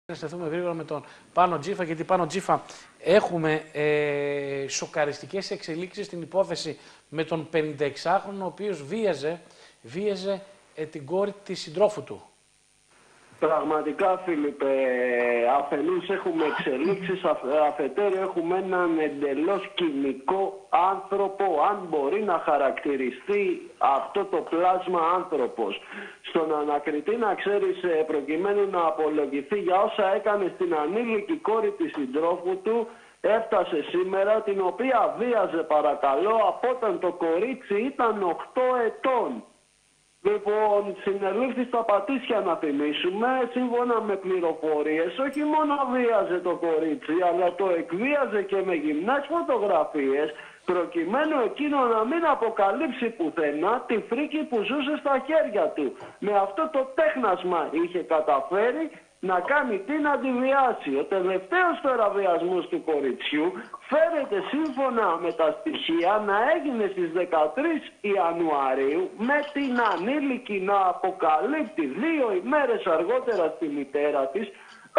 Να σταθούμε γρήγορα με τον Πάνο Τζίφα, γιατί Πάνο Τζίφα έχουμε σοκαριστικές εξελίξεις στην υπόθεση με τον 56χρονο, ο οποίος βίαζε την κόρη της συντρόφου του. Πραγματικά, Φίλιππε, αφενός έχουμε εξελίξεις, αφετέρου έχουμε έναν εντελώς κοινικό άνθρωπο, αν μπορεί να χαρακτηριστεί αυτό το πλάσμα άνθρωπος. Στον ανακριτή, να ξέρεις, προκειμένου να απολογηθεί για όσα έκανε στην ανήλικη κόρη της συντρόφου του, έφτασε σήμερα, την οποία βίαζε, παρακαλώ, από όταν το κορίτσι ήταν 8 ετών. Λοιπόν, συνελήφθη στα Πατήσια, να θυμίσουμε, σύμφωνα με πληροφορίες, όχι μόνο βίαζε το κορίτσι, αλλά το εκβίαζε και με γυμνές φωτογραφίες, προκειμένου εκείνο να μην αποκαλύψει πουθενά τη φρίκη που ζούσε στα χέρια του. Με αυτό το τέχνασμα είχε καταφέρει να κάνει την αντιβιάση. Ο τελευταίος τώρα βιασμός του κοριτσιού φέρεται, σύμφωνα με τα στοιχεία, να έγινε στις 13 Ιανουαρίου, με την ανήλικη να αποκαλύπτει 2 ημέρες αργότερα στη μητέρα της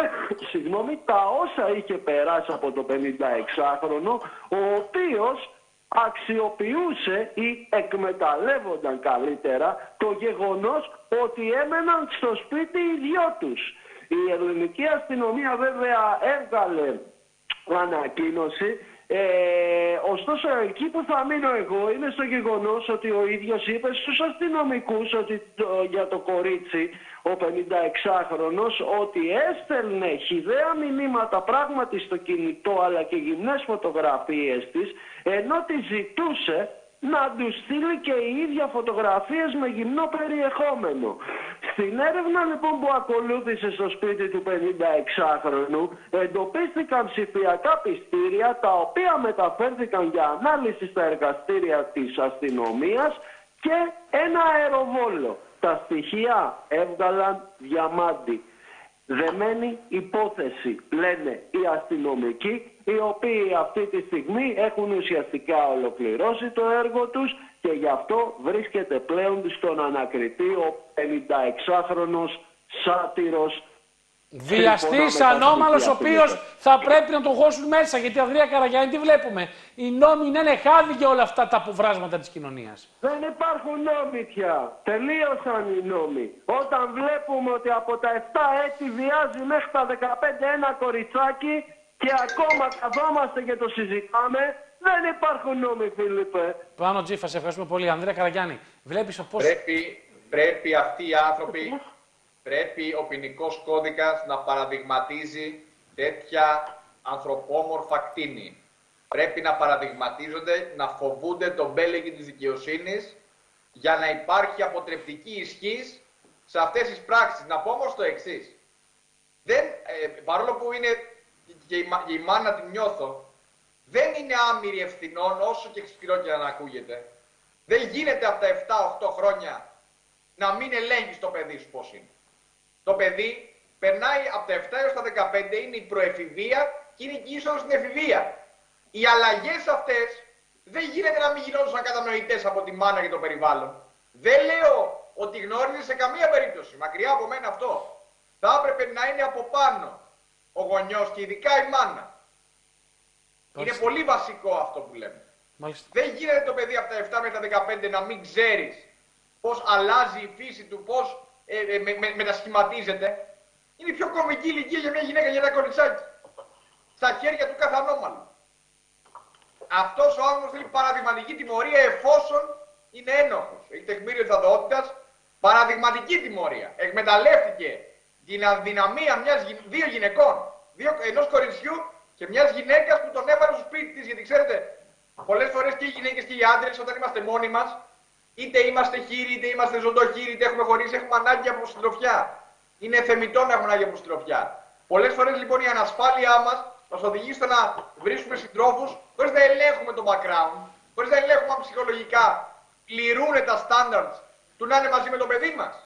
τα όσα είχε περάσει από το 56χρονο, ο οποίος αξιοποιούσε ή εκμεταλλεύονταν καλύτερα το γεγονός ότι έμεναν στο σπίτι οι δυο τους. Η ελληνική αστυνομία βέβαια έβγαλε ανακοίνωση, ωστόσο εκεί που θα μείνω εγώ είναι στο γεγονός ότι ο ίδιος είπε στους αστυνομικούς ότι για το κορίτσι, ο 56χρονος, ότι έστελνε χυδαία μηνύματα πράγματι στο κινητό, αλλά και γυμνές φωτογραφίες της, ενώ τη ζητούσε να του στείλει και η ίδια φωτογραφίες με γυμνό περιεχόμενο. Στην έρευνα λοιπόν που ακολούθησε στο σπίτι του 56χρονου, εντοπίστηκαν ψηφιακά πιστήρια, τα οποία μεταφέρθηκαν για ανάλυση στα εργαστήρια της αστυνομίας, και ένα αεροβόλο. Τα στοιχεία έβγαλαν διαμάντι. Δεμένη υπόθεση, λένε οι αστυνομικοί, οι οποίοι αυτή τη στιγμή έχουν ουσιαστικά ολοκληρώσει το έργο τους και γι' αυτό βρίσκεται πλέον στον ανακριτή ο 56χρονος σάτυρος. Βιαστής ανώμαλος, ο οποίος θα πρέπει να τον χώσουν μέσα, γιατί Ανδρέα Καραγιάννη τι βλέπουμε? Οι νόμοι είναι χάδι και όλα αυτά τα αποβράσματα της κοινωνίας. Δεν υπάρχουν νόμοι πια. Τελείωσαν οι νόμοι. Όταν βλέπουμε ότι από τα 7 έτη βιάζει μέχρι τα 15 ένα κοριτσάκι και ακόμα καθόμαστε και το συζητάμε, δεν υπάρχουν νόμοι, Φίλιππε. Πάνο Τζίφα, σε ευχαριστούμε πολύ. Ανδρέα Καραγιάννη, βλέπεις πώς... Πρέπει αυτοί οι άνθρωποι... Πρέπει ο ποινικός κώδικας να παραδειγματίζει τέτοια ανθρωπόμορφα κτίνη. Πρέπει να παραδειγματίζονται, να φοβούνται τον μπέλεγγι της δικαιοσύνης για να υπάρχει αποτρεπτική ισχύς σε αυτές τις πράξεις. Να πω όμως το εξής. Παρόλο που είναι και η μάνα την νιώθω, δεν είναι άμυρη ευθυνών, όσο και ξυπηρό και να ακούγεται. Δεν γίνεται από τα 7-8 χρόνια να μην ελέγχεις το παιδί σου πώς είναι. Το παιδί περνάει από τα 7 έως τα 15, είναι η προεφηβεία και είναι η είσοδος στην εφηβεία. Οι αλλαγές αυτές δεν γίνεται να μην γινόντουσαν κατανοητές από τη μάνα και το περιβάλλον. Δεν λέω ότι γνώριζε σε καμία περίπτωση, μακριά από μένα αυτό. Θα έπρεπε να είναι από πάνω ο γονιός και ειδικά η μάνα. Είναι πολύ βασικό αυτό που λέμε. Μάλιστα. Δεν γίνεται το παιδί από τα 7 μέχρι τα 15 να μην ξέρεις πώς αλλάζει η φύση του, πώς μετασχηματίζεται. Είναι η πιο κομική ηλικία για μια γυναίκα, για ένα κοριτσάκι. Στα χέρια του κάθε ανώμαλου. Αυτός ο άνθρωπος θέλει παραδειγματική τιμωρία εφόσον είναι ένοχος. Έχει τεκμήριο της αθωότητας, παραδειγματική τιμωρία. Εκμεταλλεύτηκε την αδυναμία δύο γυναικών, ενός κοριτσιού και μιας γυναίκας που τον έβαλε στο σπίτι της. Γιατί ξέρετε, πολλές φορές και οι γυναίκες και οι άντρες, όταν είμαστε μόνοι μας, είτε είμαστε χείροι, είτε είμαστε ζωντοχείροι, είτε έχουμε χωρίσει, έχουμε ανάγκη από συντροφιά. Είναι θεμιτό να έχουμε ανάγκη από συντροφιά. Πολλές φορές λοιπόν η ανασφάλειά μας μας οδηγεί στο να βρίσκουμε συντρόφους χωρίς να ελέγχουμε το background, χωρίς να ελέγχουμε αν ψυχολογικά πληρούν τα standards του να είναι μαζί με το παιδί μας.